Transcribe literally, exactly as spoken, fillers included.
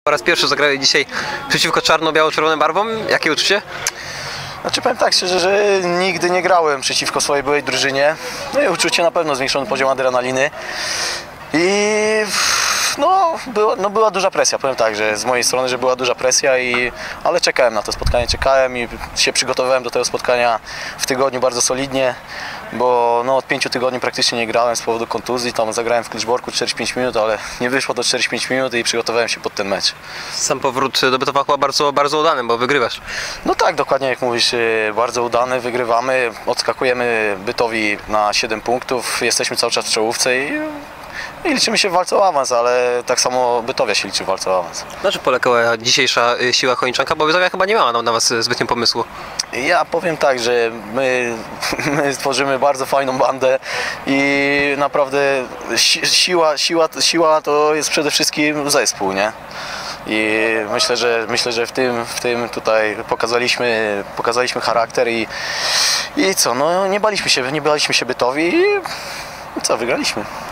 Po raz pierwszy zagrali dzisiaj przeciwko czarno-biało-czerwonym barwom. Jakie uczucie? Znaczy powiem tak szczerze, że nigdy nie grałem przeciwko swojej byłej drużynie. No i uczucie na pewno zwiększony poziom adrenaliny. I no była, no była duża presja, powiem tak, że z mojej strony, że była duża presja, i, ale czekałem na to spotkanie, czekałem i się przygotowałem do tego spotkania w tygodniu bardzo solidnie, bo no, od pięciu tygodni praktycznie nie grałem z powodu kontuzji. Tam zagrałem w Klitschborku czterdzieści pięć minut, ale nie wyszło to czterdzieści pięć minut i przygotowałem się pod ten mecz. Sam powrót do Bytowa chyba bardzo, bardzo udany, bo wygrywasz. No tak, dokładnie jak mówisz, bardzo udany, wygrywamy, odskakujemy Bytowi na siedem punktów, jesteśmy cały czas w czołówce i, i liczymy się w walce o awans, ale tak samo Bytowia się liczy w walce o awans. Na czym polegała dzisiejsza siła Chojniczanka, bo Bytowia chyba nie miała na, na was zbytnio pomysłu. Ja powiem tak, że my, my tworzymy bardzo fajną bandę i naprawdę si siła, siła, siła to jest przede wszystkim zespół, nie? I myślę, że myślę, że w tym, w tym tutaj pokazaliśmy, pokazaliśmy charakter i, i co, no nie baliśmy się, nie baliśmy się Bytowi i co, wygraliśmy.